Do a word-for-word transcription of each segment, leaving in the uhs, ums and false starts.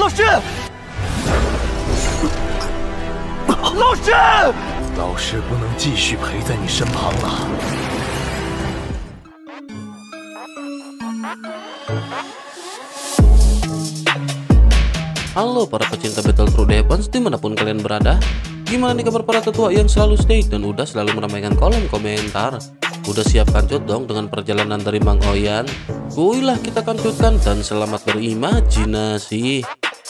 老师，老师， 老师不能继续陪在你身旁了。 Halo para pecinta Battle Through the Heavens dimanapun kalian berada. Gimana nih kabar para tetua yang selalu stay dan udah selalu meramaikan kolom komentar? Udah siap kancut dong dengan perjalanan dari Mang Oyan? Kuilah kita kancutkan dan selamat berimajinasi.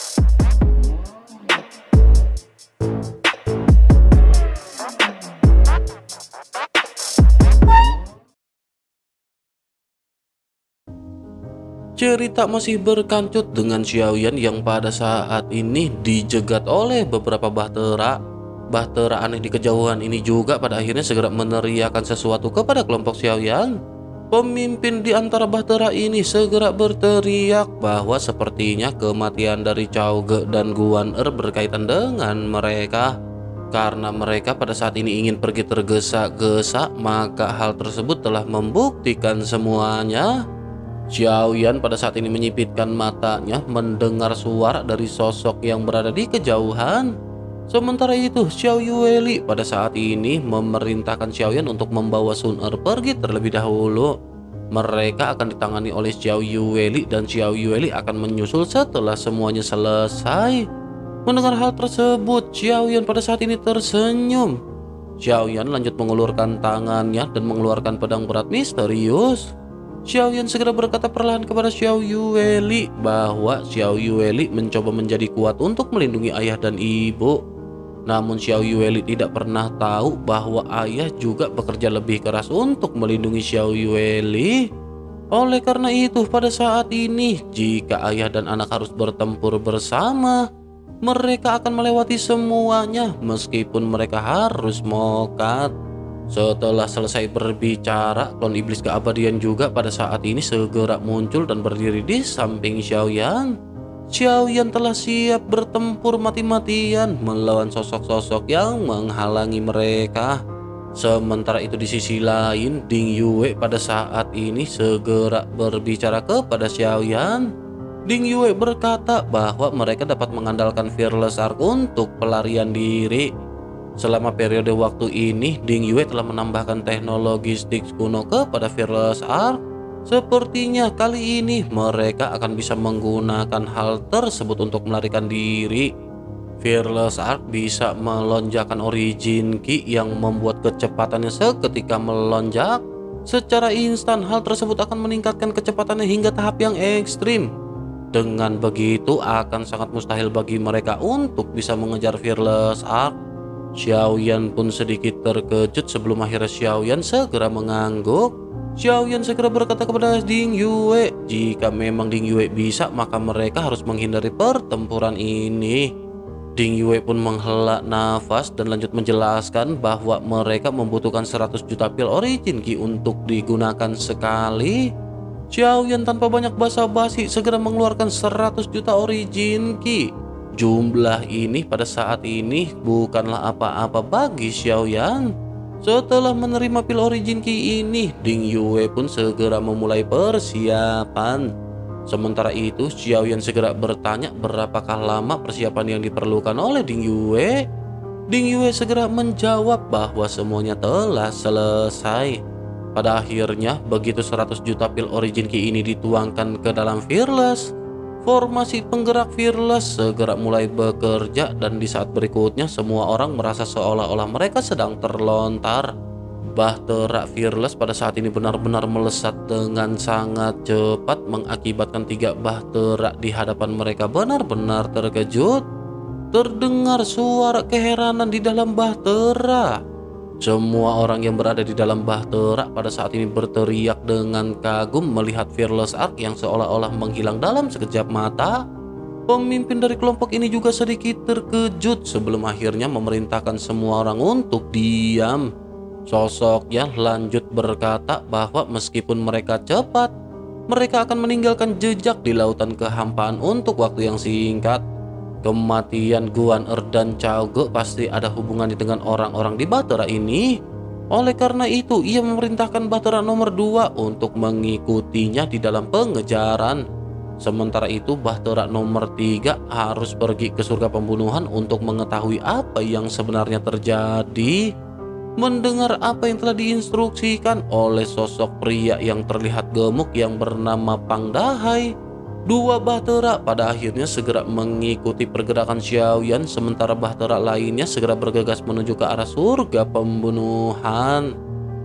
Cerita masih berkancut dengan Xiaoyan yang pada saat ini dijegat oleh beberapa bahtera. Bahtera aneh di kejauhan ini juga pada akhirnya segera meneriakkan sesuatu kepada kelompok Xiaoyan. Pemimpin di antara bahtera ini segera berteriak bahwa sepertinya kematian dari Chao Ge dan Guan Er berkaitan dengan mereka. Karena mereka pada saat ini ingin pergi tergesa-gesa, maka hal tersebut telah membuktikan semuanya. Xiaoyan pada saat ini menyipitkan matanya mendengar suara dari sosok yang berada di kejauhan. Sementara itu Xiao Yueli pada saat ini memerintahkan Xiaoyan untuk membawa Sun Er pergi terlebih dahulu. Mereka akan ditangani oleh Xiao Yueli dan Xiao Yueli akan menyusul setelah semuanya selesai. Mendengar hal tersebut, Xiaoyan pada saat ini tersenyum. Xiaoyan lanjut mengulurkan tangannya dan mengeluarkan pedang berat misterius. Xiaoyan segera berkata perlahan kepada Xiao Yueli bahwa Xiao Yueli mencoba menjadi kuat untuk melindungi ayah dan ibu. Namun Xiao Yueli tidak pernah tahu bahwa ayah juga bekerja lebih keras untuk melindungi Xiao Yueli. Oleh karena itu pada saat ini jika ayah dan anak harus bertempur bersama, mereka akan melewati semuanya meskipun mereka harus mokat. Setelah selesai berbicara, klon iblis keabadian juga pada saat ini segera muncul dan berdiri di samping Xiaoyan. Xiaoyan telah siap bertempur mati-matian melawan sosok-sosok yang menghalangi mereka. Sementara itu di sisi lain, Ding Yue pada saat ini segera berbicara kepada Xiaoyan. Ding Yue berkata bahwa mereka dapat mengandalkan Fearless Arc untuk pelarian diri. Selama periode waktu ini, Ding Yue telah menambahkan teknologi Styx kuno kepada Fearless Arc. Sepertinya kali ini mereka akan bisa menggunakan hal tersebut untuk melarikan diri. Fearless Arc bisa melonjakkan Origin Ki yang membuat kecepatannya seketika melonjak. Secara instan hal tersebut akan meningkatkan kecepatannya hingga tahap yang ekstrim. Dengan begitu akan sangat mustahil bagi mereka untuk bisa mengejar Fearless Arc. Xiaoyan pun sedikit terkejut sebelum akhirnya Xiaoyan segera mengangguk. Xiaoyan segera berkata kepada Ding Yue, jika memang Ding Yue bisa maka mereka harus menghindari pertempuran ini. Ding Yue pun menghela nafas dan lanjut menjelaskan bahwa mereka membutuhkan seratus juta pil Origin Ki untuk digunakan sekali. Xiaoyan tanpa banyak basa-basi segera mengeluarkan seratus juta Origin Ki. Jumlah ini pada saat ini bukanlah apa-apa bagi Xiaoyan. Setelah menerima pil Origin Ki ini, Ding Yue pun segera memulai persiapan. Sementara itu, Xiaoyan segera bertanya berapakah lama persiapan yang diperlukan oleh Ding Yue. Ding Yue segera menjawab bahwa semuanya telah selesai. Pada akhirnya, begitu seratus juta pil Origin Ki ini dituangkan ke dalam Fearless, formasi penggerak Fearless segera mulai bekerja dan di saat berikutnya semua orang merasa seolah-olah mereka sedang terlontar. Bahtera Fearless pada saat ini benar-benar melesat dengan sangat cepat mengakibatkan tiga bahtera di hadapan mereka benar-benar terkejut. Terdengar suara keheranan di dalam bahtera. Semua orang yang berada di dalam bahtera pada saat ini berteriak dengan kagum melihat Fearless Arc yang seolah-olah menghilang dalam sekejap mata. Pemimpin dari kelompok ini juga sedikit terkejut sebelum akhirnya memerintahkan semua orang untuk diam. Sosoknya lanjut berkata bahwa meskipun mereka cepat, mereka akan meninggalkan jejak di lautan kehampaan untuk waktu yang singkat. Kematian Guan Er dan Chao Ge pasti ada hubungannya dengan orang-orang di bahtera ini. Oleh karena itu, ia memerintahkan bahtera nomor dua untuk mengikutinya di dalam pengejaran. Sementara itu Bahtera nomor tiga harus pergi ke surga pembunuhan untuk mengetahui apa yang sebenarnya terjadi. Mendengar apa yang telah diinstruksikan oleh sosok pria yang terlihat gemuk yang bernama Pangdahai, dua Bahtera pada akhirnya segera mengikuti pergerakan Xiaoyan, sementara Bahtera lainnya segera bergegas menuju ke arah surga pembunuhan.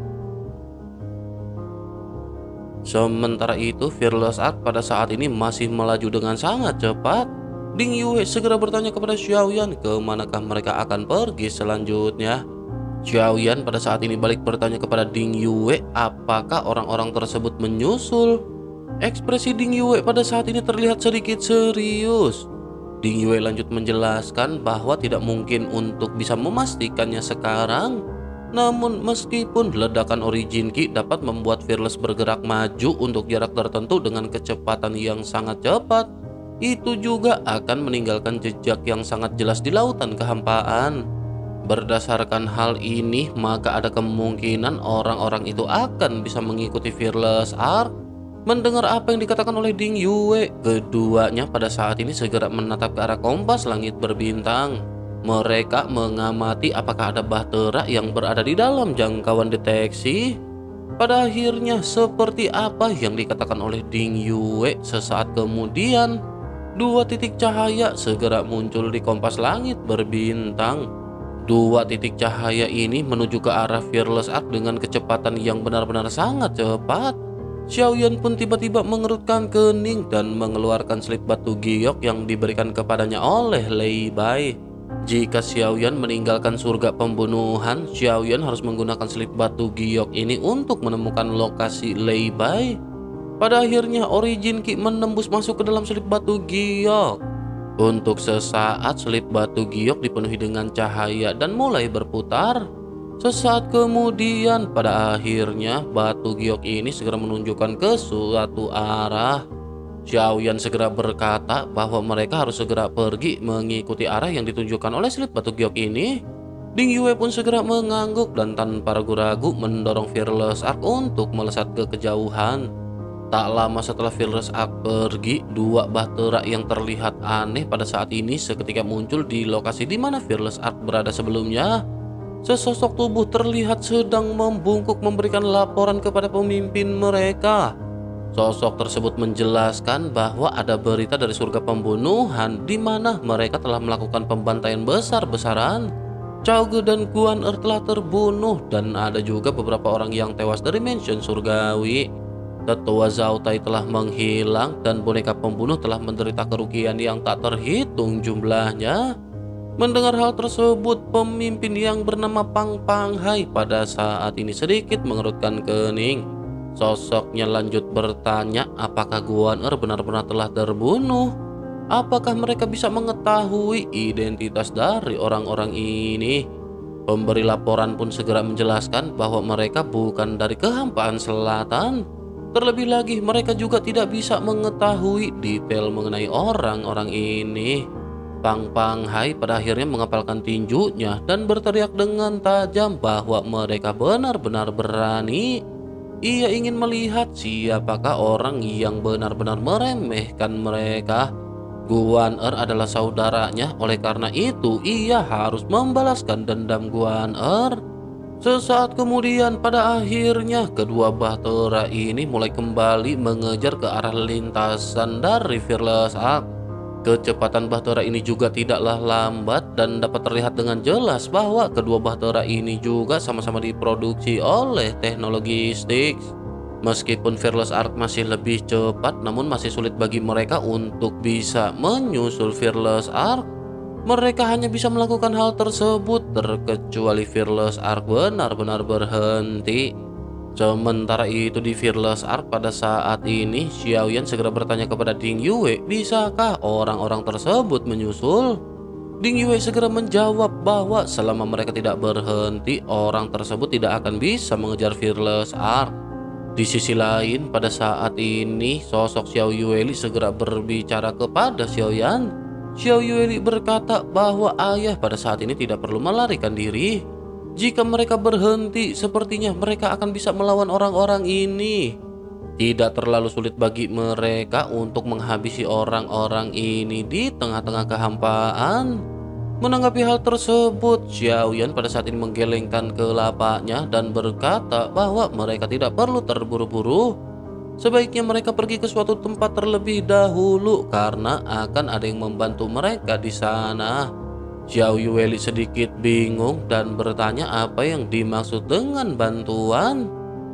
Sementara itu Fearless Ark pada saat ini masih melaju dengan sangat cepat. Ding Yue segera bertanya kepada Xiaoyan kemanakah mereka akan pergi selanjutnya. Xiaoyan pada saat ini balik bertanya kepada Ding Yue apakah orang-orang tersebut menyusul. Ekspresi Ding Yue pada saat ini terlihat sedikit serius. Ding Yue lanjut menjelaskan bahwa tidak mungkin untuk bisa memastikannya sekarang. Namun meskipun ledakan Origin Ki dapat membuat Fearless bergerak maju untuk jarak tertentu dengan kecepatan yang sangat cepat, itu juga akan meninggalkan jejak yang sangat jelas di lautan kehampaan. Berdasarkan hal ini, maka ada kemungkinan orang-orang itu akan bisa mengikuti Fearless Ark. Mendengar apa yang dikatakan oleh Ding Yue, keduanya pada saat ini segera menatap ke arah kompas langit berbintang. Mereka mengamati apakah ada Bahtera yang berada di dalam jangkauan deteksi. Pada akhirnya, seperti apa yang dikatakan oleh Ding Yue, sesaat kemudian dua titik cahaya segera muncul di kompas langit berbintang. Dua titik cahaya ini menuju ke arah Fearless Ark dengan kecepatan yang benar-benar sangat cepat. Xiaoyan pun tiba-tiba mengerutkan kening dan mengeluarkan selip batu giok yang diberikan kepadanya oleh Lei Bai. Jika Xiaoyan meninggalkan surga pembunuhan, Xiaoyan harus menggunakan selip batu giok ini untuk menemukan lokasi Lei Bai. Pada akhirnya Origin Ki menembus masuk ke dalam selip batu giok. Untuk sesaat selip batu giok dipenuhi dengan cahaya dan mulai berputar. Sesaat kemudian pada akhirnya batu giok ini segera menunjukkan ke suatu arah. Xiaoyan segera berkata bahwa mereka harus segera pergi mengikuti arah yang ditunjukkan oleh selip batu giok ini. Ding Yue pun segera mengangguk dan tanpa ragu-ragu mendorong Fearless Ark untuk melesat ke kejauhan. Tak lama setelah Fearless Ark pergi, dua Bahtera yang terlihat aneh pada saat ini seketika muncul di lokasi di mana Fearless Ark berada sebelumnya. Sesosok tubuh terlihat sedang membungkuk memberikan laporan kepada pemimpin mereka. Sosok tersebut menjelaskan bahwa ada berita dari surga pembunuhan di mana mereka telah melakukan pembantaian besar-besaran. Chao Ge dan Guan Er telah terbunuh dan ada juga beberapa orang yang tewas dari mansion surgawi. Tetua Zhao Tai telah menghilang dan boneka pembunuh telah menderita kerugian yang tak terhitung jumlahnya. Mendengar hal tersebut, pemimpin yang bernama Pang Panghai pada saat ini sedikit mengerutkan kening. Sosoknya lanjut bertanya apakah Guan Er benar-benar telah terbunuh. Apakah mereka bisa mengetahui identitas dari orang-orang ini? Pemberi laporan pun segera menjelaskan bahwa mereka bukan dari kehampaan selatan. Terlebih lagi mereka juga tidak bisa mengetahui detail mengenai orang-orang ini. Pang Panghai pada akhirnya mengepalkan tinjunya dan berteriak dengan tajam bahwa mereka benar-benar berani. Ia ingin melihat siapakah orang yang benar-benar meremehkan mereka. Guan Er adalah saudaranya, oleh karena itu ia harus membalaskan dendam Guan Er. Sesaat kemudian pada akhirnya kedua Bahtera ini mulai kembali mengejar ke arah lintasan dari Fearless Ark. Kecepatan Bahtera ini juga tidaklah lambat dan dapat terlihat dengan jelas bahwa kedua Bahtera ini juga sama-sama diproduksi oleh teknologi Styx. Meskipun Fearless Ark masih lebih cepat, namun masih sulit bagi mereka untuk bisa menyusul Fearless Ark. Mereka hanya bisa melakukan hal tersebut terkecuali Fearless Ark benar-benar berhenti. Sementara itu di Fearless Ark pada saat ini, Xiaoyan segera bertanya kepada Ding Yue, bisakah orang-orang tersebut menyusul? Ding Yue segera menjawab bahwa selama mereka tidak berhenti, orang tersebut tidak akan bisa mengejar Fearless Ark. Di sisi lain, pada saat ini sosok Xiao Yueli segera berbicara kepada Xiaoyan. Xiao Yueli berkata bahwa ayah pada saat ini tidak perlu melarikan diri. Jika mereka berhenti, sepertinya mereka akan bisa melawan orang-orang ini. Tidak terlalu sulit bagi mereka untuk menghabisi orang-orang ini di tengah-tengah kehampaan. Menanggapi hal tersebut, Xiaoyan pada saat ini menggelengkan kelapanya dan berkata bahwa mereka tidak perlu terburu-buru. Sebaiknya mereka pergi ke suatu tempat terlebih dahulu karena akan ada yang membantu mereka di sana. Xiao Yueli sedikit bingung dan bertanya apa yang dimaksud dengan bantuan.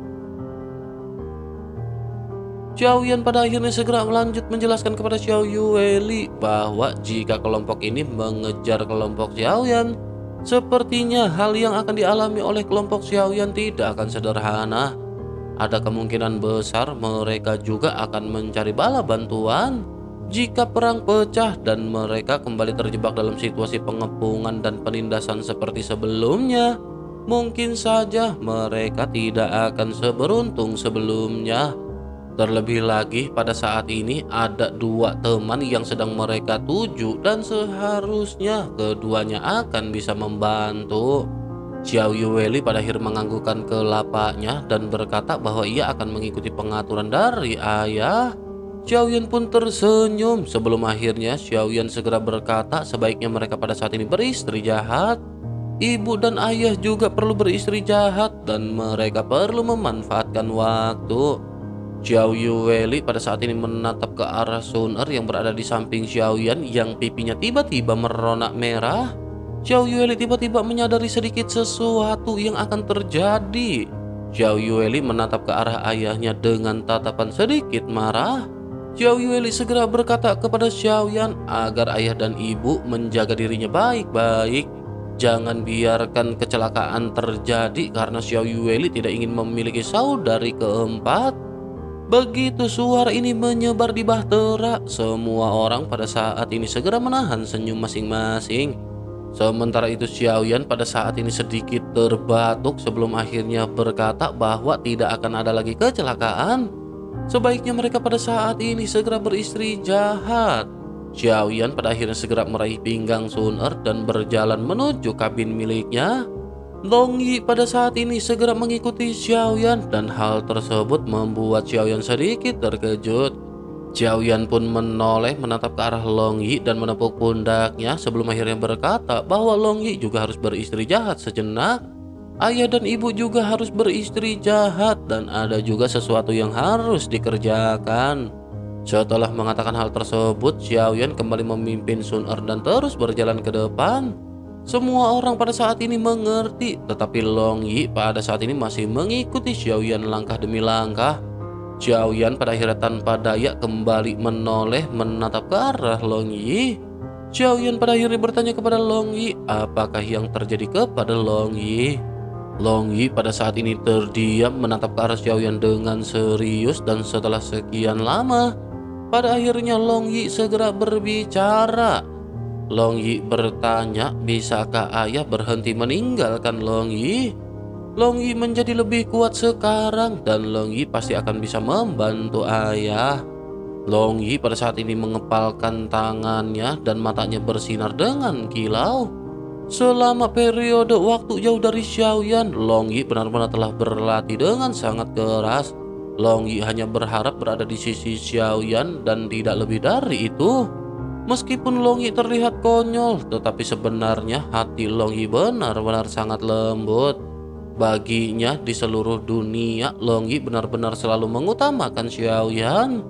Xiaoyan pada akhirnya segera melanjut menjelaskan kepada Xiao Yueli bahwa jika kelompok ini mengejar kelompok Xiaoyan, sepertinya hal yang akan dialami oleh kelompok Xiaoyan tidak akan sederhana. Ada kemungkinan besar mereka juga akan mencari bala bantuan. Jika perang pecah dan mereka kembali terjebak dalam situasi pengepungan dan penindasan seperti sebelumnya, mungkin saja mereka tidak akan seberuntung sebelumnya. Terlebih lagi pada saat ini ada dua teman yang sedang mereka tuju dan seharusnya keduanya akan bisa membantu. Xiao Yueli pada akhirnya menganggukkan kelapanya dan berkata bahwa ia akan mengikuti pengaturan dari ayah. Xiaoyan pun tersenyum sebelum akhirnya Xiaoyan segera berkata sebaiknya mereka pada saat ini beristri jahat. Ibu dan ayah juga perlu beristri jahat dan mereka perlu memanfaatkan waktu. Xiao Yueli pada saat ini menatap ke arah Sun Er yang berada di samping Xiaoyan yang pipinya tiba-tiba meronak merah. Xiao Yueli tiba-tiba menyadari sedikit sesuatu yang akan terjadi. Xiao Yueli menatap ke arah ayahnya dengan tatapan sedikit marah. Xiao Yueli segera berkata kepada Xiaoyan agar ayah dan ibu menjaga dirinya baik-baik. Jangan biarkan kecelakaan terjadi karena Xiao Yueli tidak ingin memiliki saudari keempat. Begitu suara ini menyebar di bahtera, semua orang pada saat ini segera menahan senyum masing-masing. Sementara itu Xiaoyan pada saat ini sedikit terbatuk sebelum akhirnya berkata bahwa tidak akan ada lagi kecelakaan. Sebaiknya mereka pada saat ini segera beristri jahat. Xiaoyan pada akhirnya segera meraih pinggang Sun Er dan berjalan menuju kabin miliknya. Long Yi pada saat ini segera mengikuti Xiaoyan dan hal tersebut membuat Xiaoyan sedikit terkejut. Xiaoyan pun menoleh menatap ke arah Long Yi dan menepuk pundaknya sebelum akhirnya berkata bahwa Long Yi juga harus beristri jahat sejenak. Ayah dan ibu juga harus beristri jahat dan ada juga sesuatu yang harus dikerjakan. Setelah mengatakan hal tersebut, Xiaoyan kembali memimpin Sun Er dan terus berjalan ke depan. Semua orang pada saat ini mengerti, tetapi Long Yi pada saat ini masih mengikuti Xiaoyan langkah demi langkah. Xiaoyan pada akhirnya tanpa daya kembali menoleh menatap ke arah Long Yi. Xiaoyan pada akhirnya bertanya kepada Long Yi apakah yang terjadi kepada Long Yi. Long Yi pada saat ini terdiam menatap ke arah Xiaoyan dengan serius dan setelah sekian lama, pada akhirnya Long Yi segera berbicara. Long Yi bertanya, bisakah ayah berhenti meninggalkan Long Yi? Long Yi menjadi lebih kuat sekarang dan Long Yi pasti akan bisa membantu ayah. Long Yi pada saat ini mengepalkan tangannya dan matanya bersinar dengan kilau. Selama periode waktu jauh dari Xiaoyan, Long Yi benar-benar telah berlatih dengan sangat keras. Long Yi hanya berharap berada di sisi Xiaoyan dan tidak lebih dari itu. Meskipun Long Yi terlihat konyol, tetapi sebenarnya hati Long Yi benar-benar sangat lembut. Baginya di seluruh dunia, Long Yi benar-benar selalu mengutamakan Xiaoyan.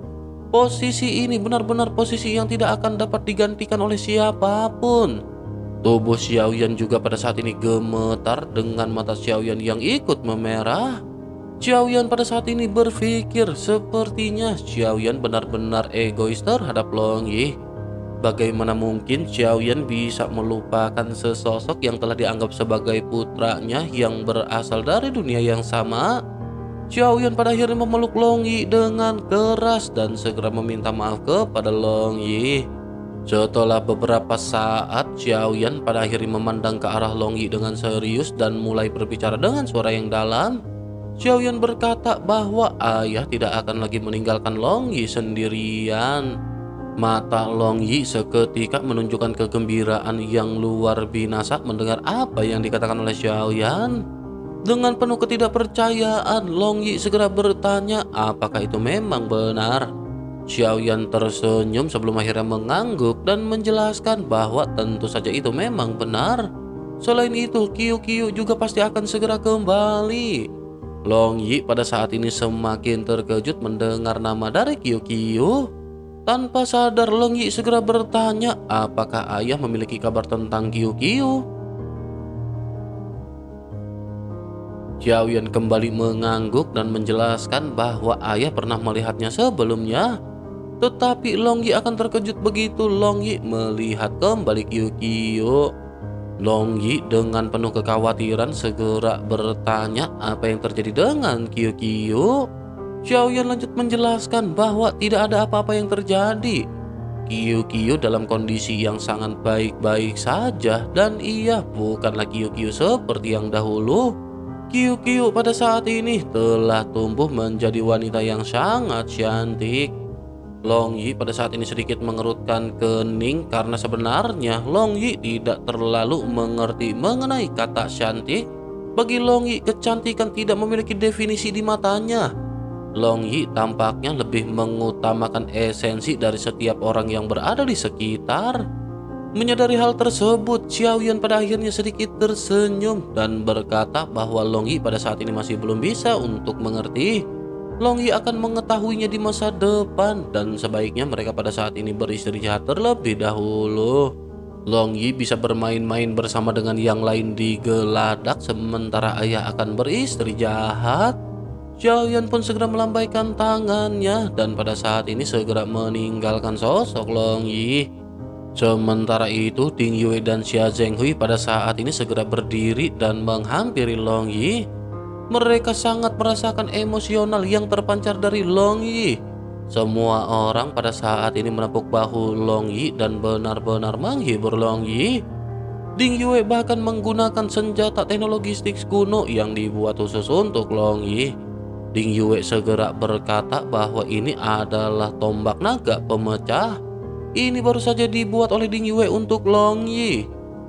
Posisi ini benar-benar posisi yang tidak akan dapat digantikan oleh siapapun. Tubuh Xiaoyan juga pada saat ini gemetar dengan mata Xiaoyan yang ikut memerah. Xiaoyan pada saat ini berpikir sepertinya Xiaoyan benar-benar egois terhadap Long Yi. Bagaimana mungkin Xiaoyan bisa melupakan sesosok yang telah dianggap sebagai putranya yang berasal dari dunia yang sama? Xiaoyan pada akhirnya memeluk Long Yi dengan keras dan segera meminta maaf kepada Long Yi. Setelah beberapa saat, Xiaoyan pada akhirnya memandang ke arah Long Yi dengan serius dan mulai berbicara dengan suara yang dalam. Xiaoyan berkata bahwa ayah tidak akan lagi meninggalkan Long Yi sendirian. Mata Long Yi seketika menunjukkan kegembiraan yang luar biasa mendengar apa yang dikatakan oleh Xiaoyan. Dengan penuh ketidakpercayaan, Long Yi segera bertanya apakah itu memang benar. Xiaoyan tersenyum sebelum akhirnya mengangguk dan menjelaskan bahwa tentu saja itu memang benar. Selain itu, Qiu Qiu juga pasti akan segera kembali. Long Yi pada saat ini semakin terkejut mendengar nama dari Qiu Qiu. Tanpa sadar, Long Yi segera bertanya apakah ayah memiliki kabar tentang Qiu Qiu. Xiaoyan kembali mengangguk dan menjelaskan bahwa ayah pernah melihatnya sebelumnya. Tetapi Long Yi akan terkejut begitu Long Yi melihat kembali Qiu Qiu. Long Yi dengan penuh kekhawatiran segera bertanya apa yang terjadi dengan Qiu Qiu. Xiaoyan lanjut menjelaskan bahwa tidak ada apa-apa yang terjadi. Qiu Qiu dalam kondisi yang sangat baik-baik saja dan ia bukanlah Qiu Qiu seperti yang dahulu. Qiu Qiu pada saat ini telah tumbuh menjadi wanita yang sangat cantik. Long Yi pada saat ini sedikit mengerutkan kening karena sebenarnya Long Yi tidak terlalu mengerti mengenai kata cantik. Bagi Long Yi, kecantikan tidak memiliki definisi di matanya. Long Yi tampaknya lebih mengutamakan esensi dari setiap orang yang berada di sekitar. Menyadari hal tersebut, Xiaoyan pada akhirnya sedikit tersenyum dan berkata bahwa Long Yi pada saat ini masih belum bisa untuk mengerti. Long Yi akan mengetahuinya di masa depan dan sebaiknya mereka pada saat ini beristirahat terlebih dahulu. Long Yi bisa bermain-main bersama dengan yang lain di geladak sementara ayah akan beristirahat. Xiaoyan pun segera melambaikan tangannya dan pada saat ini segera meninggalkan sosok Long Yi. Sementara itu, Ding Yue dan Xia Zhenghui pada saat ini segera berdiri dan menghampiri Long Yi. Mereka sangat merasakan emosional yang terpancar dari Long Yi. Semua orang pada saat ini menepuk bahu Long Yi dan benar-benar menghibur Long Yi. Ding Yue bahkan menggunakan senjata teknologi Styx kuno yang dibuat khusus untuk Long Yi. Ding Yue segera berkata bahwa ini adalah tombak naga pemecah. Ini baru saja dibuat oleh Ding Yue untuk Long Yi.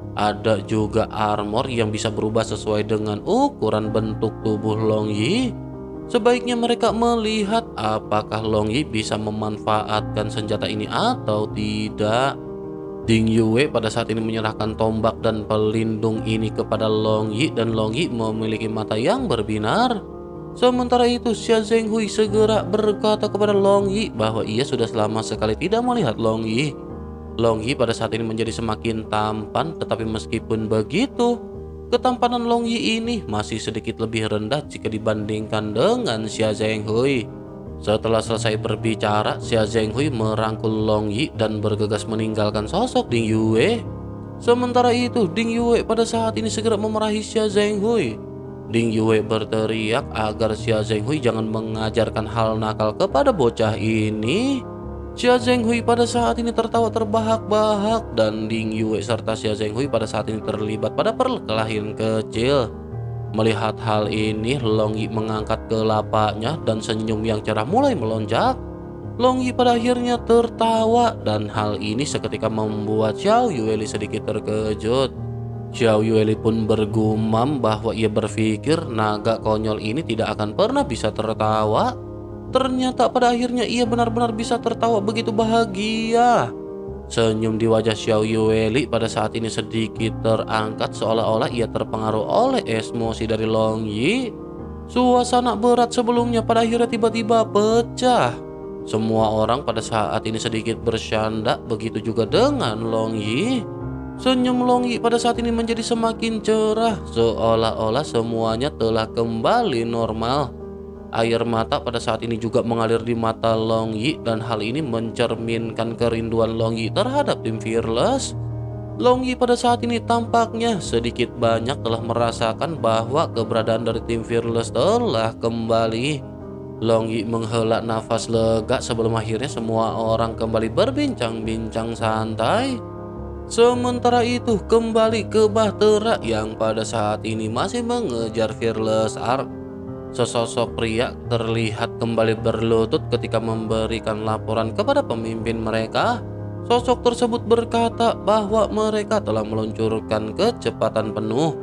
Ada juga armor yang bisa berubah sesuai dengan ukuran bentuk tubuh Long Yi. Sebaiknya mereka melihat apakah Long Yi bisa memanfaatkan senjata ini atau tidak. Ding Yue pada saat ini menyerahkan tombak dan pelindung ini kepada Long Yi dan Long Yi memiliki mata yang berbinar. Sementara itu, Xia Zhenghui segera berkata kepada Long Yi bahwa ia sudah lama sekali tidak melihat Long Yi. Long Yi pada saat ini menjadi semakin tampan, tetapi meskipun begitu, ketampanan Long Yi ini masih sedikit lebih rendah jika dibandingkan dengan Xia Zhenghui. Setelah selesai berbicara, Xia Zhenghui merangkul Long Yi dan bergegas meninggalkan sosok Ding Yue. Sementara itu, Ding Yue pada saat ini segera memarahi Xia Zhenghui. Ding Yue berteriak agar Xia Zhenghui jangan mengajarkan hal nakal kepada bocah ini. Xia Zhenghui pada saat ini tertawa terbahak-bahak dan Ding Yue serta Xia Zhenghui pada saat ini terlibat pada perkelahian kecil. Melihat hal ini, Long Yi mengangkat kelapanya dan senyum yang cerah mulai melonjak. Long Yi pada akhirnya tertawa dan hal ini seketika membuat Xiao Yueli sedikit terkejut. Xiao Yueli pun bergumam bahwa ia berpikir naga konyol ini tidak akan pernah bisa tertawa. Ternyata pada akhirnya ia benar-benar bisa tertawa begitu bahagia. Senyum di wajah Xiao Yueli pada saat ini sedikit terangkat seolah-olah ia terpengaruh oleh emosi dari Long Yi. Suasana berat sebelumnya pada akhirnya tiba-tiba pecah. Semua orang pada saat ini sedikit bersanda, begitu juga dengan Long Yi. Senyum Long Yi pada saat ini menjadi semakin cerah, seolah-olah semuanya telah kembali normal. Air mata pada saat ini juga mengalir di mata Long Yi dan hal ini mencerminkan kerinduan Long Yi terhadap tim Fearless. Long Yi pada saat ini tampaknya sedikit banyak telah merasakan bahwa keberadaan dari tim Fearless telah kembali. Long Yi menghela nafas lega sebelum akhirnya semua orang kembali berbincang-bincang santai. Sementara itu, kembali ke Bahtera yang pada saat ini masih mengejar Fearless Ark. Sesosok pria terlihat kembali berlutut ketika memberikan laporan kepada pemimpin mereka. Sosok tersebut berkata bahwa mereka telah meluncurkan kecepatan penuh.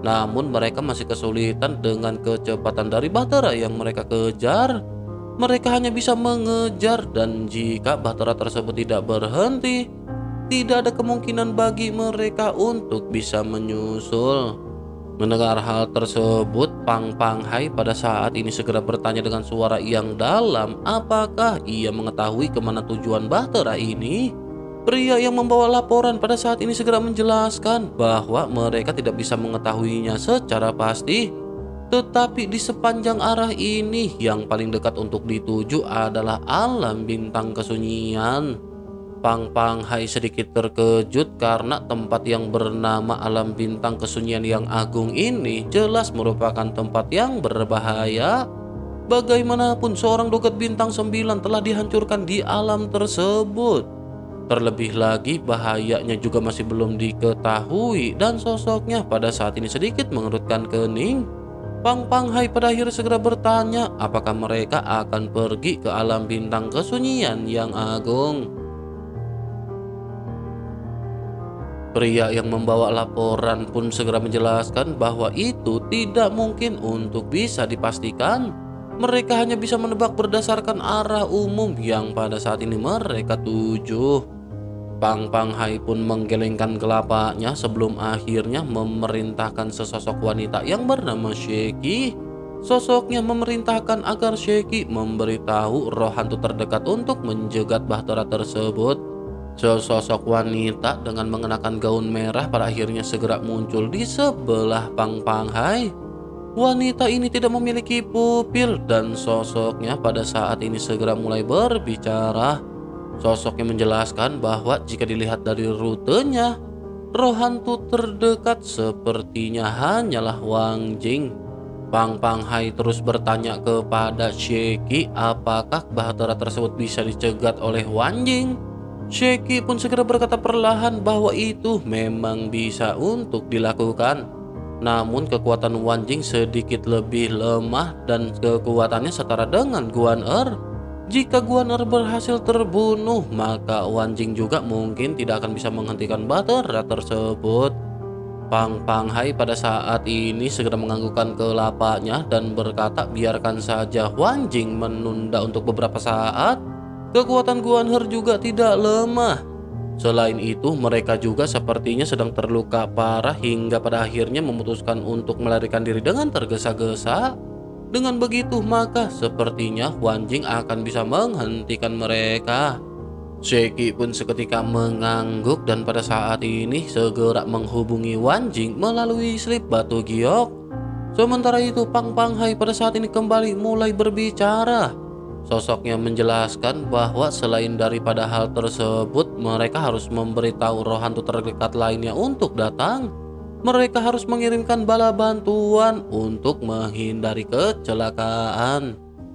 Namun mereka masih kesulitan dengan kecepatan dari bahtera yang mereka kejar. Mereka hanya bisa mengejar, dan jika bahtera tersebut tidak berhenti, tidak ada kemungkinan bagi mereka untuk bisa menyusul. Mendengar hal tersebut, Pang Panghai pada saat ini segera bertanya dengan suara yang dalam apakah ia mengetahui kemana tujuan bahtera ini. Pria yang membawa laporan pada saat ini segera menjelaskan bahwa mereka tidak bisa mengetahuinya secara pasti. Tetapi di sepanjang arah ini yang paling dekat untuk dituju adalah alam bintang kesunyian. Pang Panghai sedikit terkejut karena tempat yang bernama alam bintang kesunyian yang agung ini jelas merupakan tempat yang berbahaya. Bagaimanapun seorang dogat bintang sembilan telah dihancurkan di alam tersebut. Terlebih lagi bahayanya juga masih belum diketahui, dan sosoknya pada saat ini sedikit mengerutkan kening. Pang Panghai pada akhirnya segera bertanya apakah mereka akan pergi ke alam bintang kesunyian yang agung. Pria yang membawa laporan pun segera menjelaskan bahwa itu tidak mungkin untuk bisa dipastikan. Mereka hanya bisa menebak berdasarkan arah umum yang pada saat ini mereka tuju. Pang Panghai pun menggelengkan kelapanya sebelum akhirnya memerintahkan sesosok wanita yang bernama Sheki. Sosoknya memerintahkan agar Sheki memberitahu roh hantu terdekat untuk menjegat bahtera tersebut. Sesosok wanita dengan mengenakan gaun merah pada akhirnya segera muncul di sebelah Pang Panghai. Wanita ini tidak memiliki pupil, dan sosoknya pada saat ini segera mulai berbicara. Sosoknya menjelaskan bahwa jika dilihat dari rutenya, roh hantu terdekat sepertinya hanyalah Wang Jing. Pang Panghai terus bertanya kepada Sheki apakah bahtera tersebut bisa dicegat oleh Wang Jing. Sheki pun segera berkata perlahan bahwa itu memang bisa untuk dilakukan. Namun kekuatan Wang Jing sedikit lebih lemah dan kekuatannya setara dengan Guan Er. Jika Guan Er berhasil terbunuh, maka Wang Jing juga mungkin tidak akan bisa menghentikan bahtera tersebut. Pang Panghai pada saat ini segera menganggukkan kelapanya dan berkata biarkan saja Wang Jing menunda untuk beberapa saat. Kekuatan Guan Er juga tidak lemah. Selain itu, mereka juga sepertinya sedang terluka parah hingga pada akhirnya memutuskan untuk melarikan diri dengan tergesa-gesa. Dengan begitu, maka sepertinya Wang Jing akan bisa menghentikan mereka. Sheki pun seketika mengangguk dan pada saat ini segera menghubungi Wang Jing melalui slip batu giok. Sementara itu, Pang Panghai pada saat ini kembali mulai berbicara. Sosoknya menjelaskan bahwa selain daripada hal tersebut, mereka harus memberitahu roh hantu terdekat lainnya untuk datang. Mereka harus mengirimkan bala bantuan untuk menghindari kecelakaan.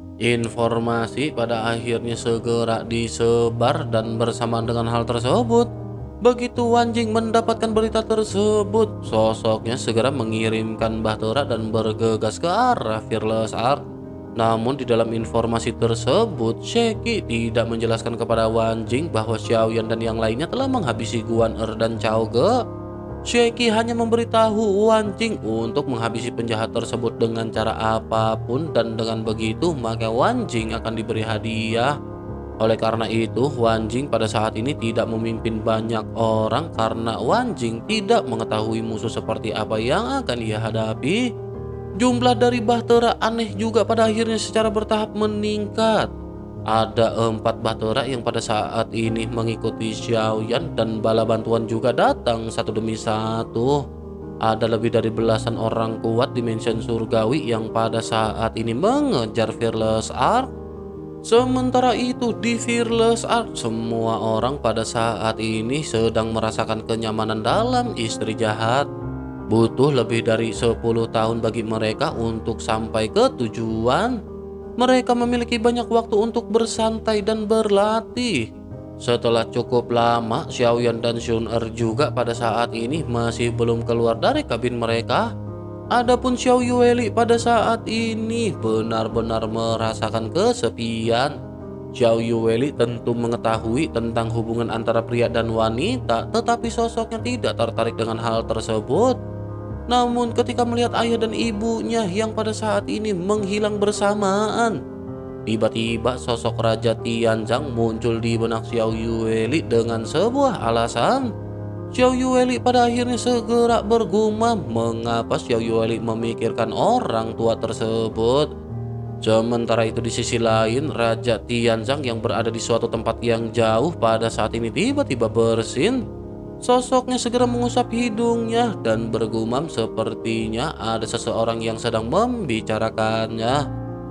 Informasi pada akhirnya segera disebar dan bersamaan dengan hal tersebut, begitu Wang Jing mendapatkan berita tersebut, sosoknya segera mengirimkan bahtera dan bergegas ke arah Fearless Ark. Namun di dalam informasi tersebut, Sheki tidak menjelaskan kepada Wang Jing bahwa Xiaoyan dan yang lainnya telah menghabisi Guan Er dan Chao Ge. Sheki hanya memberitahu Wang Jing untuk menghabisi penjahat tersebut dengan cara apapun, dan dengan begitu maka Wang Jing akan diberi hadiah. Oleh karena itu, Wang Jing pada saat ini tidak memimpin banyak orang karena Wang Jing tidak mengetahui musuh seperti apa yang akan ia hadapi. Jumlah dari bahtera aneh juga pada akhirnya secara bertahap meningkat. Ada empat bahtera yang pada saat ini mengikuti Xiaoyan, dan bala bantuan juga datang satu demi satu. Ada lebih dari belasan orang kuat dimension surgawi yang pada saat ini mengejar Fearless Ark. Sementara itu di Fearless Ark, semua orang pada saat ini sedang merasakan kenyamanan dalam istri jahat. Butuh lebih dari sepuluh tahun bagi mereka untuk sampai ke tujuan. Mereka memiliki banyak waktu untuk bersantai dan berlatih. Setelah cukup lama, Xiaoyan dan Shun Er juga pada saat ini masih belum keluar dari kabin mereka. Adapun Xiao Yueli pada saat ini benar-benar merasakan kesepian. Xiao Yueli tentu mengetahui tentang hubungan antara pria dan wanita, tetapi sosoknya tidak tertarik dengan hal tersebut. Namun ketika melihat ayah dan ibunya yang pada saat ini menghilang bersamaan, tiba-tiba sosok Raja Tianzang muncul di benak Xiao Yueli dengan sebuah alasan. Xiao Yueli pada akhirnya segera bergumam mengapa Xiao Yueli memikirkan orang tua tersebut. Sementara itu di sisi lain, Raja Tianzang yang berada di suatu tempat yang jauh pada saat ini tiba-tiba bersin. Sosoknya segera mengusap hidungnya dan bergumam sepertinya ada seseorang yang sedang membicarakannya.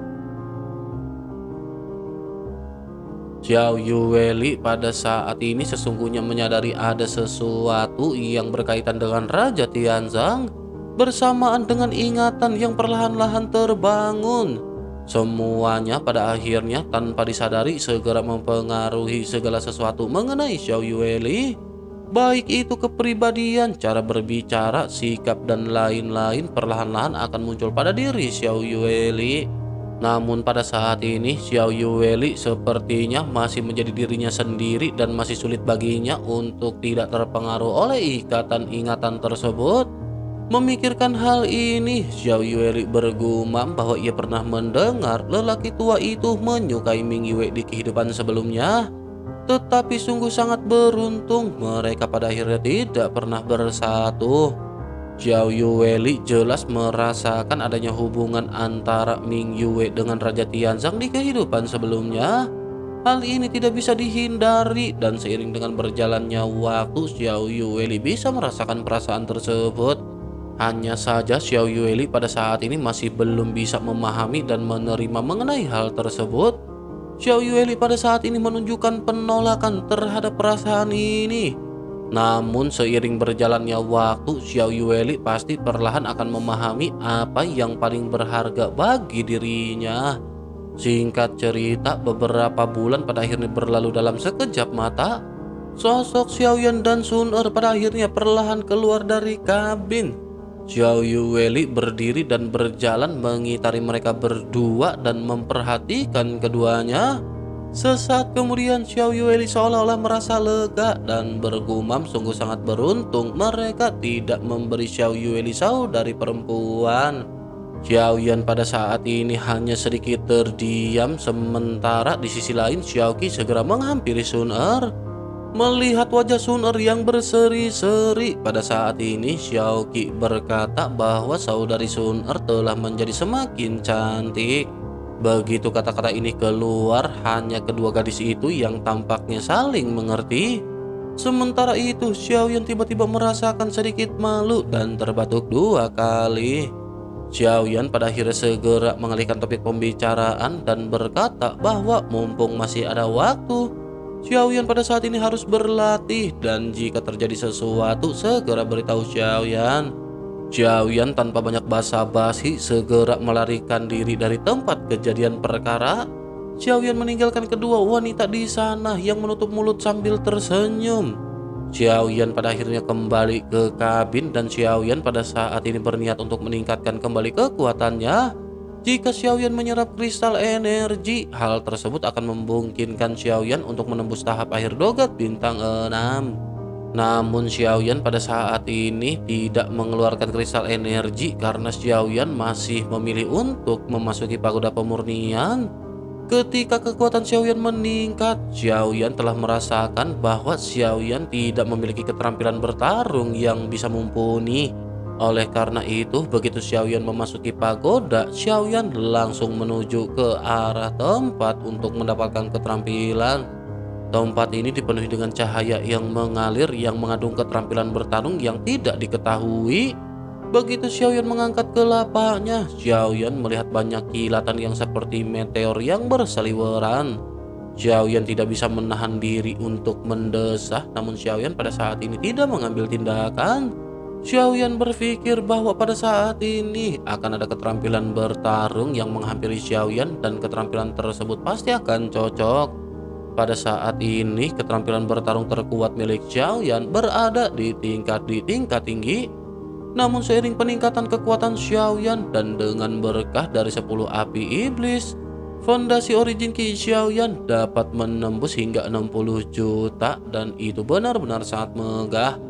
Xiao Yueli pada saat ini sesungguhnya menyadari ada sesuatu yang berkaitan dengan Raja Tianzang bersamaan dengan ingatan yang perlahan-lahan terbangun. Semuanya pada akhirnya tanpa disadari segera mempengaruhi segala sesuatu mengenai Xiao Yueli. Baik itu kepribadian, cara berbicara, sikap, dan lain-lain perlahan-lahan akan muncul pada diri Xiao Yueli. Namun pada saat ini Xiao Yueli sepertinya masih menjadi dirinya sendiri dan masih sulit baginya untuk tidak terpengaruh oleh ikatan ingatan tersebut. Memikirkan hal ini, Xiao Yueli bergumam bahwa ia pernah mendengar lelaki tua itu menyukai Ming Yue di kehidupan sebelumnya. Tetapi sungguh sangat beruntung mereka pada akhirnya tidak pernah bersatu. Xiao Yueli jelas merasakan adanya hubungan antara Ming Yue dengan Raja Tianzang di kehidupan sebelumnya. Hal ini tidak bisa dihindari dan seiring dengan berjalannya waktu Xiao Yueli bisa merasakan perasaan tersebut. Hanya saja Xiao Yueli pada saat ini masih belum bisa memahami dan menerima mengenai hal tersebut. Xiao Yueli pada saat ini menunjukkan penolakan terhadap perasaan ini. Namun seiring berjalannya waktu, Xiao Yueli pasti perlahan akan memahami apa yang paling berharga bagi dirinya. Singkat cerita, beberapa bulan pada akhirnya berlalu dalam sekejap mata. Sosok Xiaoyan dan Sun Er pada akhirnya perlahan keluar dari kabin. Xiao Yueli berdiri dan berjalan mengitari mereka berdua dan memperhatikan keduanya. Sesaat kemudian Xiao Yueli seolah-olah merasa lega dan bergumam sungguh sangat beruntung mereka tidak memberi Xiao Yueli saudari perempuan. Xiao Yan pada saat ini hanya sedikit terdiam, sementara di sisi lain Xiao Qi segera menghampiri Sun Er. Melihat wajah Sun Er yang berseri-seri pada saat ini, Xiao Qi berkata bahwa saudari Sun Er telah menjadi semakin cantik. Begitu kata-kata ini keluar, hanya kedua gadis itu yang tampaknya saling mengerti. Sementara itu, Xiao Yan tiba-tiba merasakan sedikit malu dan terbatuk dua kali. Xiao Yan pada akhirnya segera mengalihkan topik pembicaraan dan berkata bahwa mumpung masih ada waktu, Xiao Yan pada saat ini harus berlatih dan jika terjadi sesuatu segera beritahu Xiao Yan. Xiao Yan tanpa banyak basa-basi segera melarikan diri dari tempat kejadian perkara. Xiao Yan meninggalkan kedua wanita di sana yang menutup mulut sambil tersenyum. Xiao Yan pada akhirnya kembali ke kabin dan Xiao Yan pada saat ini berniat untuk meningkatkan kembali kekuatannya. Jika Xiao Yan menyerap kristal energi, hal tersebut akan memungkinkan Xiao Yan untuk menembus tahap akhir dogat bintang enam. Namun Xiao Yan pada saat ini tidak mengeluarkan kristal energi karena Xiao Yan masih memilih untuk memasuki pagoda pemurnian. Ketika kekuatan Xiao Yan meningkat, Xiao Yan telah merasakan bahwa Xiao Yan tidak memiliki keterampilan bertarung yang bisa mumpuni. Oleh karena itu, begitu Xiao Yan memasuki pagoda, Xiao Yan langsung menuju ke arah tempat untuk mendapatkan keterampilan. Tempat ini dipenuhi dengan cahaya yang mengalir yang mengandung keterampilan bertarung yang tidak diketahui. Begitu Xiao Yan mengangkat kelapanya, Xiao Yan melihat banyak kilatan yang seperti meteor yang berseliweran. Xiao Yan tidak bisa menahan diri untuk mendesah, namun Xiao Yan pada saat ini tidak mengambil tindakan. Xiao Yan berpikir bahwa pada saat ini akan ada keterampilan bertarung yang menghampiri Xiao Yan dan keterampilan tersebut pasti akan cocok. Pada saat ini keterampilan bertarung terkuat milik Xiao Yan berada di tingkat di tingkat tinggi. Namun seiring peningkatan kekuatan Xiao Yan dan dengan berkah dari sepuluh api iblis, fondasi origin Ki Xiao Yan dapat menembus hingga enam puluh juta dan itu benar-benar sangat megah.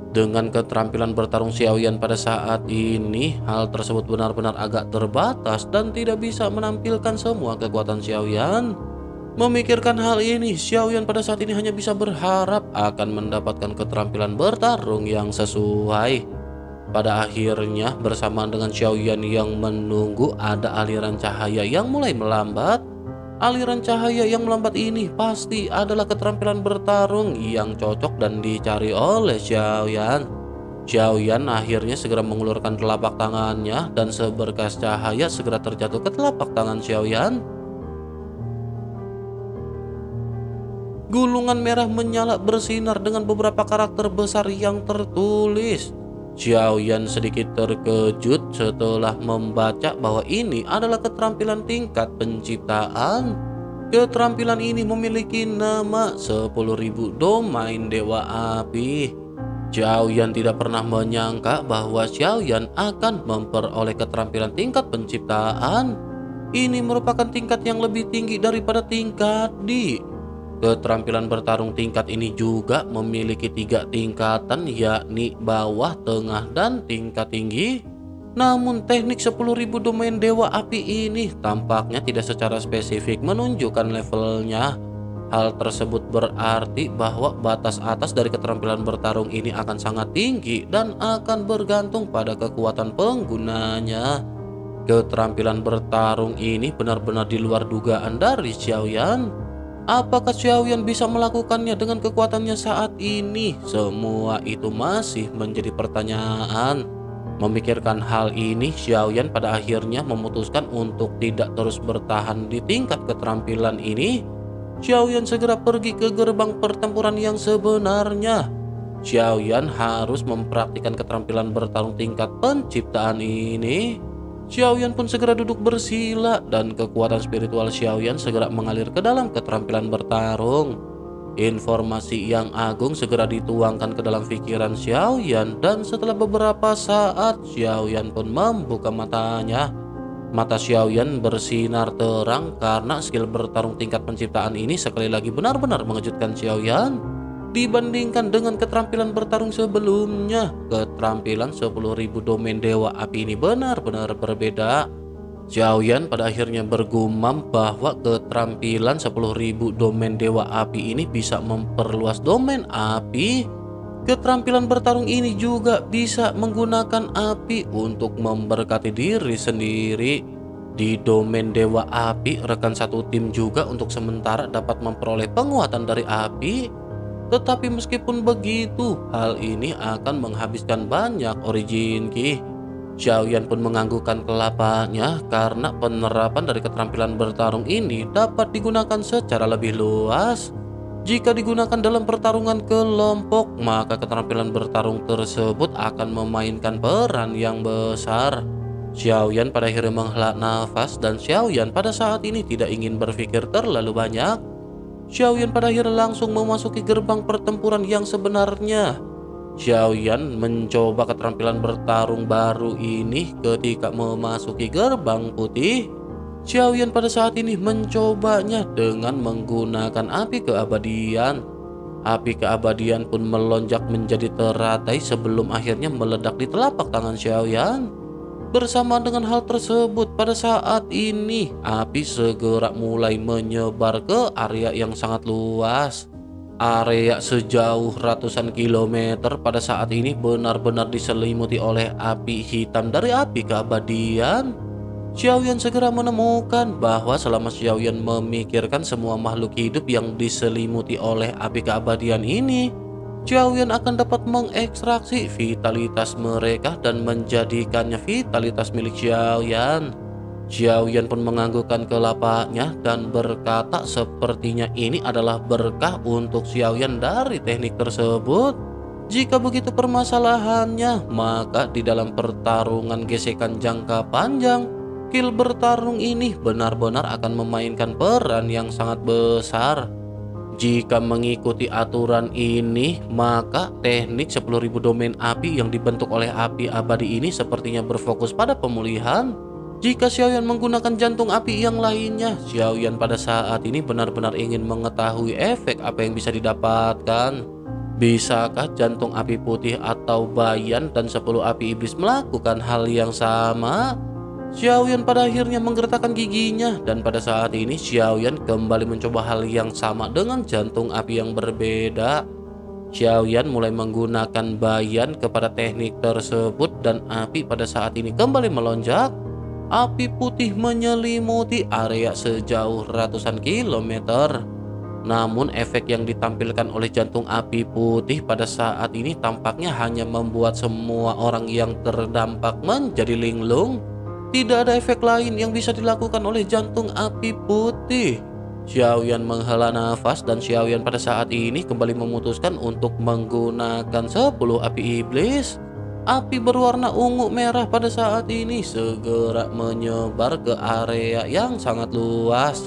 Dengan keterampilan bertarung Xiaoyan pada saat ini, hal tersebut benar-benar agak terbatas dan tidak bisa menampilkan semua kekuatan Xiaoyan. Memikirkan hal ini, Xiaoyan pada saat ini hanya bisa berharap akan mendapatkan keterampilan bertarung yang sesuai. Pada akhirnya, bersamaan dengan Xiaoyan yang menunggu, ada aliran cahaya yang mulai melambat. Aliran cahaya yang melambat ini pasti adalah keterampilan bertarung yang cocok dan dicari oleh Xiaoyan. Xiaoyan akhirnya segera mengulurkan telapak tangannya dan seberkas cahaya segera terjatuh ke telapak tangan Xiaoyan. Gulungan merah menyala bersinar dengan beberapa karakter besar yang tertulis. Xiaoyan sedikit terkejut setelah membaca bahwa ini adalah keterampilan tingkat penciptaan. Keterampilan ini memiliki nama sepuluh ribu domain Dewa Api. Xiaoyan tidak pernah menyangka bahwa Xiaoyan akan memperoleh keterampilan tingkat penciptaan. Ini merupakan tingkat yang lebih tinggi daripada tingkat D. Keterampilan bertarung tingkat ini juga memiliki tiga tingkatan, yakni bawah, tengah, dan tingkat tinggi. Namun teknik sepuluh ribu domain Dewa Api ini tampaknya tidak secara spesifik menunjukkan levelnya. Hal tersebut berarti bahwa batas atas dari keterampilan bertarung ini akan sangat tinggi dan akan bergantung pada kekuatan penggunanya. Keterampilan bertarung ini benar-benar di luar dugaan dari Xiaoyan. Apakah Xiaoyan bisa melakukannya dengan kekuatannya saat ini? Semua itu masih menjadi pertanyaan. Memikirkan hal ini, Xiaoyan pada akhirnya memutuskan untuk tidak terus bertahan di tingkat keterampilan ini. Xiaoyan segera pergi ke gerbang pertempuran yang sebenarnya. Xiaoyan harus mempraktikkan keterampilan bertarung tingkat penciptaan ini. Xiaoyan pun segera duduk bersila dan kekuatan spiritual Xiaoyan segera mengalir ke dalam keterampilan bertarung. Informasi yang agung segera dituangkan ke dalam pikiran Xiaoyan dan setelah beberapa saat Xiaoyan pun membuka matanya. Mata Xiaoyan bersinar terang karena skill bertarung tingkat penciptaan ini sekali lagi benar-benar mengejutkan Xiaoyan. Dibandingkan dengan keterampilan bertarung sebelumnya, keterampilan sepuluh ribu domain Dewa Api ini benar-benar berbeda. Xiaoyan pada akhirnya bergumam bahwa keterampilan sepuluh ribu domain Dewa Api ini bisa memperluas domain api. Keterampilan bertarung ini juga bisa menggunakan api untuk memberkati diri sendiri. Di domain Dewa Api, rekan satu tim juga untuk sementara dapat memperoleh penguatan dari api. Tetapi meskipun begitu, hal ini akan menghabiskan banyak origin ki. Xiaoyan pun menganggukkan kelapanya karena penerapan dari keterampilan bertarung ini dapat digunakan secara lebih luas. Jika digunakan dalam pertarungan kelompok, maka keterampilan bertarung tersebut akan memainkan peran yang besar. Xiaoyan pada akhirnya menghela nafas dan Xiaoyan pada saat ini tidak ingin berpikir terlalu banyak. Xiaoyan pada akhirnya langsung memasuki gerbang pertempuran yang sebenarnya. Xiaoyan mencoba keterampilan bertarung baru ini ketika memasuki gerbang putih. Xiaoyan pada saat ini mencobanya dengan menggunakan api keabadian. Api keabadian pun melonjak menjadi teratai sebelum akhirnya meledak di telapak tangan Xiaoyan. Bersama dengan hal tersebut, pada saat ini api segera mulai menyebar ke area yang sangat luas. Area sejauh ratusan kilometer pada saat ini benar-benar diselimuti oleh api hitam dari api keabadian. Xiaoyan segera menemukan bahwa selama Xiaoyan memikirkan semua makhluk hidup yang diselimuti oleh api keabadian ini, Xiaoyan akan dapat mengekstraksi vitalitas mereka dan menjadikannya vitalitas milik Xiaoyan. Xiaoyan pun menganggukkan kelapanya dan berkata sepertinya ini adalah berkah untuk Xiaoyan dari teknik tersebut. Jika begitu permasalahannya, maka di dalam pertarungan gesekan jangka panjang, skill bertarung ini benar-benar akan memainkan peran yang sangat besar. Jika mengikuti aturan ini, maka teknik sepuluh ribu domain api yang dibentuk oleh api abadi ini sepertinya berfokus pada pemulihan. Jika Xiaoyan menggunakan jantung api yang lainnya, Xiaoyan pada saat ini benar-benar ingin mengetahui efek apa yang bisa didapatkan. Bisakah jantung api putih atau Bayan dan sepuluh api iblis melakukan hal yang sama? Xiaoyan pada akhirnya menggertakkan giginya, dan pada saat ini Xiaoyan kembali mencoba hal yang sama dengan jantung api yang berbeda. Xiaoyan mulai menggunakan Bayan kepada teknik tersebut, dan api pada saat ini kembali melonjak. Api putih menyelimuti area sejauh ratusan kilometer. Namun efek yang ditampilkan oleh jantung api putih pada saat ini tampaknya hanya membuat semua orang yang terdampak menjadi linglung. Tidak ada efek lain yang bisa dilakukan oleh jantung api putih. Xiaoyan menghela nafas, dan Xiaoyan pada saat ini kembali memutuskan untuk menggunakan sepuluh api iblis. Api berwarna ungu merah pada saat ini segera menyebar ke area yang sangat luas.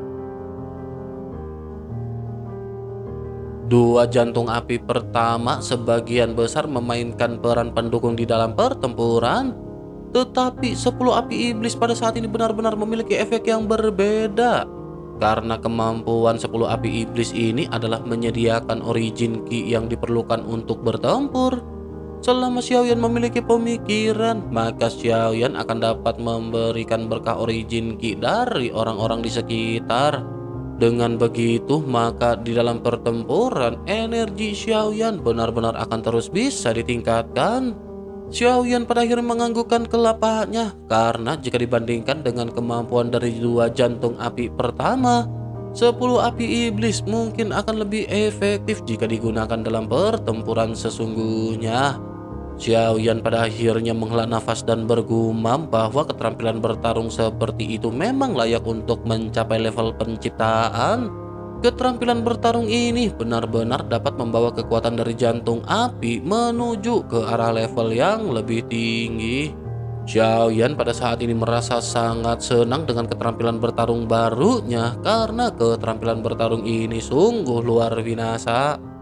Dua jantung api pertama sebagian besar memainkan peran pendukung di dalam pertempuran, tetapi sepuluh api iblis pada saat ini benar-benar memiliki efek yang berbeda. Karena kemampuan sepuluh api iblis ini adalah menyediakan origin ki yang diperlukan untuk bertempur. Selama Xiaoyan memiliki pemikiran, maka Xiaoyan akan dapat memberikan berkah origin ki dari orang-orang di sekitar. Dengan begitu, maka di dalam pertempuran, energi Xiaoyan benar-benar akan terus bisa ditingkatkan. Xiaoyan pada akhirnya menganggukkan kelapanya, karena jika dibandingkan dengan kemampuan dari dua jantung api pertama, sepuluh api iblis mungkin akan lebih efektif jika digunakan dalam pertempuran sesungguhnya. Xiaoyan pada akhirnya menghela nafas dan bergumam bahwa keterampilan bertarung seperti itu memang layak untuk mencapai level penciptaan. Keterampilan bertarung ini benar-benar dapat membawa kekuatan dari jantung api menuju ke arah level yang lebih tinggi. Xiaoyan pada saat ini merasa sangat senang dengan keterampilan bertarung barunya, karena keterampilan bertarung ini sungguh luar binasa.